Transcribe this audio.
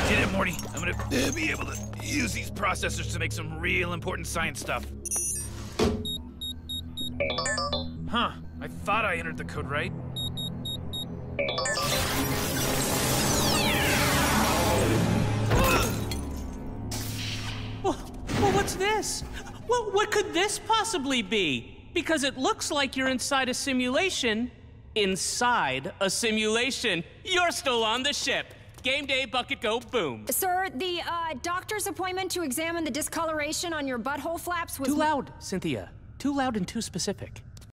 did it, Morty. I'm gonna be able to use these processors to make some real important science stuff. Huh, I thought I entered the code right. Well, what's this? Well, what could this possibly be? Because it looks like you're inside a simulation. Inside a simulation. You're still on the ship. Game day, bucket go, boom. Sir, the doctor's appointment to examine the discoloration on your butthole flaps was— Too loud, Cynthia. Too loud and too specific.